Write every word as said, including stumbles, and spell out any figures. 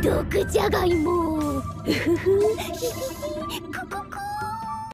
毒じゃがいも。ふふふ、ひひひ、こ